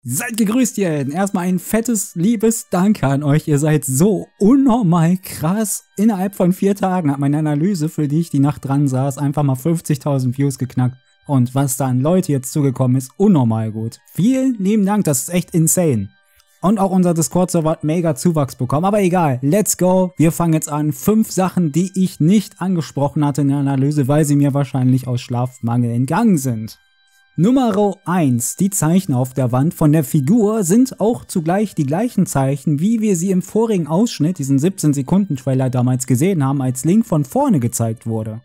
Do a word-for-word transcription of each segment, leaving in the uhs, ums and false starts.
Seid gegrüßt, ihr Helden. Erstmal ein fettes, liebes Danke an euch. Ihr seid so unnormal krass. Innerhalb von vier Tagen hat meine Analyse, für die ich die Nacht dran saß, einfach mal fünfzigtausend Views geknackt. Und was da an Leute jetzt zugekommen ist, unnormal gut. Vielen lieben Dank, das ist echt insane. Und auch unser Discord-Server hat mega Zuwachs bekommen. Aber egal, let's go. Wir fangen jetzt an. Fünf Sachen, die ich nicht angesprochen hatte in der Analyse, weil sie mir wahrscheinlich aus Schlafmangel entgangen sind. Nummer eins. Die Zeichen auf der Wand von der Figur sind auch zugleich die gleichen Zeichen, wie wir sie im vorigen Ausschnitt, diesen siebzehn Sekunden Trailer damals gesehen haben, als Link von vorne gezeigt wurde.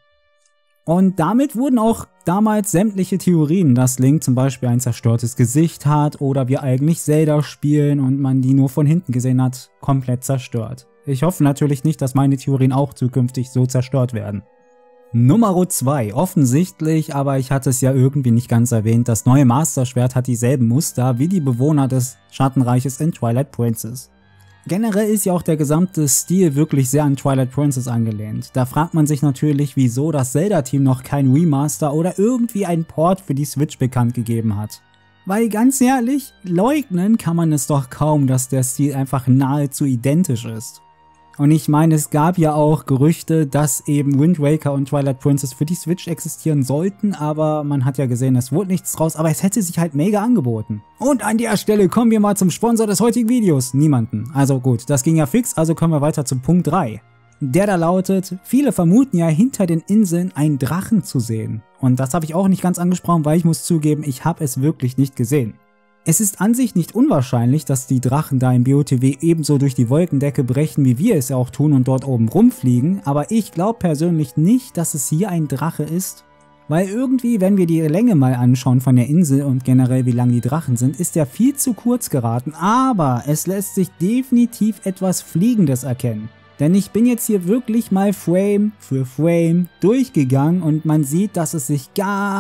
Und damit wurden auch damals sämtliche Theorien, dass Link zum Beispiel ein zerstörtes Gesicht hat oder wir eigentlich Zelda spielen und man die nur von hinten gesehen hat, komplett zerstört. Ich hoffe natürlich nicht, dass meine Theorien auch zukünftig so zerstört werden. Nummer zwei. Offensichtlich, aber ich hatte es ja irgendwie nicht ganz erwähnt, das neue Master Schwert hat dieselben Muster wie die Bewohner des Schattenreiches in Twilight Princess. Generell ist ja auch der gesamte Stil wirklich sehr an Twilight Princess angelehnt. Da fragt man sich natürlich, wieso das Zelda-Team noch kein Remaster oder irgendwie einen Port für die Switch bekannt gegeben hat. Weil ganz ehrlich, leugnen kann man es doch kaum, dass der Stil einfach nahezu identisch ist. Und ich meine, es gab ja auch Gerüchte, dass eben Wind Waker und Twilight Princess für die Switch existieren sollten, aber man hat ja gesehen, es wurde nichts draus, aber es hätte sich halt mega angeboten. Und an der Stelle kommen wir mal zum Sponsor des heutigen Videos, niemanden. Also gut, das ging ja fix, also kommen wir weiter zum Punkt drei. Der da lautet, viele vermuten ja hinter den Inseln einen Drachen zu sehen. Und das habe ich auch nicht ganz angesprochen, weil ich muss zugeben, ich habe es wirklich nicht gesehen. Es ist an sich nicht unwahrscheinlich, dass die Drachen da im B O T W ebenso durch die Wolkendecke brechen, wie wir es ja auch tun und dort oben rumfliegen, aber ich glaube persönlich nicht, dass es hier ein Drache ist, weil irgendwie, wenn wir die Länge mal anschauen von der Insel und generell wie lang die Drachen sind, ist der viel zu kurz geraten, aber es lässt sich definitiv etwas Fliegendes erkennen. Denn ich bin jetzt hier wirklich mal Frame für Frame durchgegangen und man sieht, dass es sich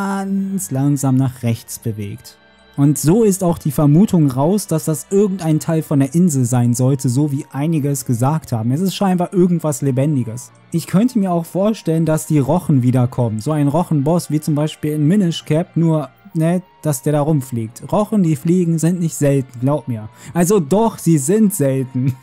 ganz langsam nach rechts bewegt. Und so ist auch die Vermutung raus, dass das irgendein Teil von der Insel sein sollte, so wie einige es gesagt haben. Es ist scheinbar irgendwas Lebendiges. Ich könnte mir auch vorstellen, dass die Rochen wiederkommen. So ein Rochenboss wie zum Beispiel in Minish Cap, nur ne, dass der da rumfliegt. Rochen, die fliegen, sind nicht selten, glaub mir. Also doch, sie sind selten.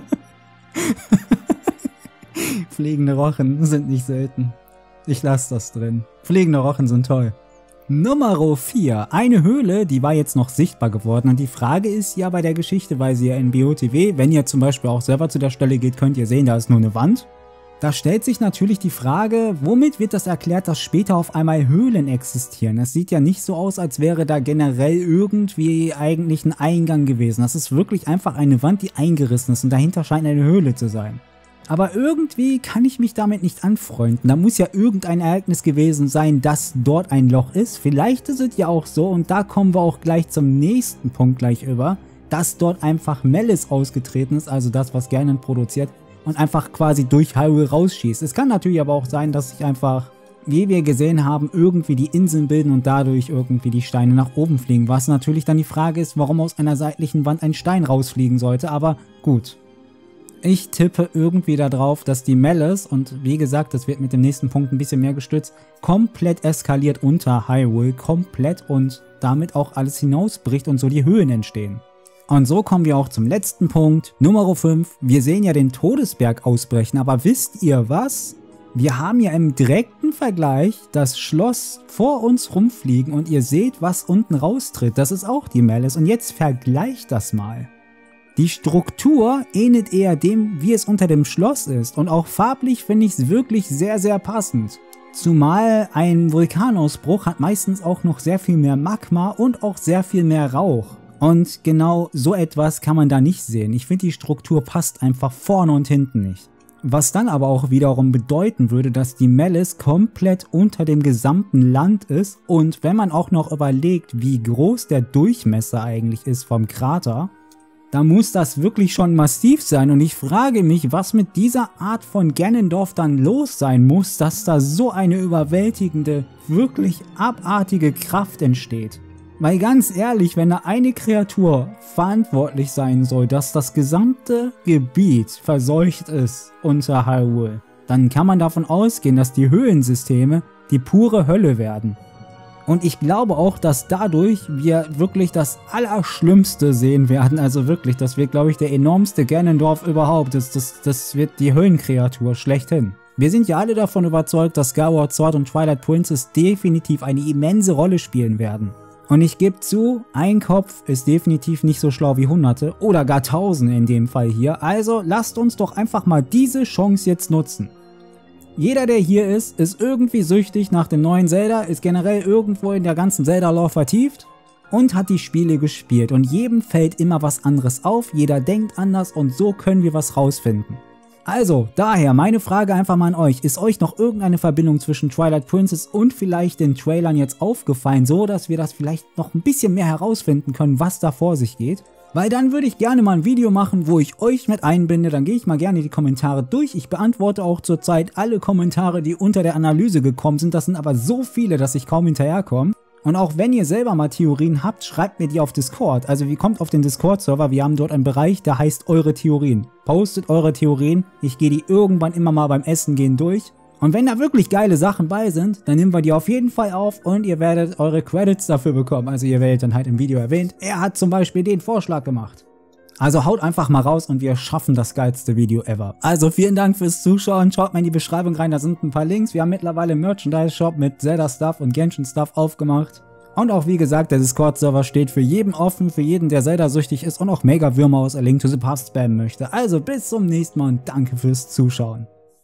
Fliegende Rochen sind nicht selten. Ich lasse das drin. Fliegende Rochen sind toll. Nummer vier. Eine Höhle, die war jetzt noch sichtbar geworden und die Frage ist ja bei der Geschichte, weil sie ja in B O T W, wenn ihr zum Beispiel auch selber zu der Stelle geht, könnt ihr sehen, da ist nur eine Wand. Da stellt sich natürlich die Frage, womit wird das erklärt, dass später auf einmal Höhlen existieren? Es sieht ja nicht so aus, als wäre da generell irgendwie eigentlich ein Eingang gewesen. Das ist wirklich einfach eine Wand, die eingerissen ist und dahinter scheint eine Höhle zu sein. Aber irgendwie kann ich mich damit nicht anfreunden. Da muss ja irgendein Ereignis gewesen sein, dass dort ein Loch ist. Vielleicht ist es ja auch so, und da kommen wir auch gleich zum nächsten Punkt gleich über, dass dort einfach Malice ausgetreten ist, also das, was Ganon produziert, und einfach quasi durch Hyrule rausschießt. Es kann natürlich aber auch sein, dass sich einfach, wie wir gesehen haben, irgendwie die Inseln bilden und dadurch irgendwie die Steine nach oben fliegen. Was natürlich dann die Frage ist, warum aus einer seitlichen Wand ein Stein rausfliegen sollte, aber gut. Ich tippe irgendwie darauf, dass die Malice, und wie gesagt, das wird mit dem nächsten Punkt ein bisschen mehr gestützt, komplett eskaliert unter Hyrule, komplett und damit auch alles hinausbricht und so die Höhen entstehen. Und so kommen wir auch zum letzten Punkt, Nummer fünf. Wir sehen ja den Todesberg ausbrechen, aber wisst ihr was? Wir haben ja im direkten Vergleich das Schloss vor uns rumfliegen und ihr seht, was unten raustritt. Das ist auch die Malice und jetzt vergleicht das mal. Die Struktur ähnelt eher dem, wie es unter dem Schloss ist und auch farblich finde ich es wirklich sehr, sehr passend. Zumal ein Vulkanausbruch hat meistens auch noch sehr viel mehr Magma und auch sehr viel mehr Rauch. Und genau so etwas kann man da nicht sehen. Ich finde, die Struktur passt einfach vorne und hinten nicht. Was dann aber auch wiederum bedeuten würde, dass die Malice komplett unter dem gesamten Land ist und wenn man auch noch überlegt, wie groß der Durchmesser eigentlich ist vom Krater, da muss das wirklich schon massiv sein und ich frage mich, was mit dieser Art von Ganondorf dann los sein muss, dass da so eine überwältigende, wirklich abartige Kraft entsteht. Weil ganz ehrlich, wenn da eine Kreatur verantwortlich sein soll, dass das gesamte Gebiet verseucht ist unter Hyrule, dann kann man davon ausgehen, dass die Höhlensysteme die pure Hölle werden. Und ich glaube auch, dass dadurch wir wirklich das Allerschlimmste sehen werden. Also wirklich, das wird, glaube ich, der enormste Ganondorf überhaupt. Das, das, das wird die Höllenkreatur schlechthin. Wir sind ja alle davon überzeugt, dass Skyward Sword und Twilight Princess definitiv eine immense Rolle spielen werden. Und ich gebe zu, ein Kopf ist definitiv nicht so schlau wie Hunderte oder gar Tausende in dem Fall hier. Also lasst uns doch einfach mal diese Chance jetzt nutzen. Jeder, der hier ist, ist irgendwie süchtig nach dem neuen Zelda, ist generell irgendwo in der ganzen Zelda-Lore vertieft und hat die Spiele gespielt. Und jedem fällt immer was anderes auf, jeder denkt anders und so können wir was rausfinden. Also, daher meine Frage einfach mal an euch, ist euch noch irgendeine Verbindung zwischen Twilight Princess und vielleicht den Trailern jetzt aufgefallen, so dass wir das vielleicht noch ein bisschen mehr herausfinden können, was da vor sich geht? Weil dann würde ich gerne mal ein Video machen, wo ich euch mit einbinde, dann gehe ich mal gerne die Kommentare durch. Ich beantworte auch zurzeit alle Kommentare, die unter der Analyse gekommen sind. Das sind aber so viele, dass ich kaum hinterherkomme. Und auch wenn ihr selber mal Theorien habt, schreibt mir die auf Discord. Also ihr kommt auf den Discord-Server, wir haben dort einen Bereich, der heißt eure Theorien. Postet eure Theorien, ich gehe die irgendwann immer mal beim Essen gehen durch. Und wenn da wirklich geile Sachen bei sind, dann nehmen wir die auf jeden Fall auf und ihr werdet eure Credits dafür bekommen. Also ihr werdet dann halt im Video erwähnt, er hat zum Beispiel den Vorschlag gemacht. Also haut einfach mal raus und wir schaffen das geilste Video ever. Also vielen Dank fürs Zuschauen, schaut mal in die Beschreibung rein, da sind ein paar Links. Wir haben mittlerweile einen Merchandise-Shop mit Zelda-Stuff und Genshin-Stuff aufgemacht. Und auch wie gesagt, der Discord-Server steht für jeden offen, für jeden, der Zelda-süchtig ist und auch Mega-Würmer aus A Link to the Past spammen möchte. Also bis zum nächsten Mal und danke fürs Zuschauen.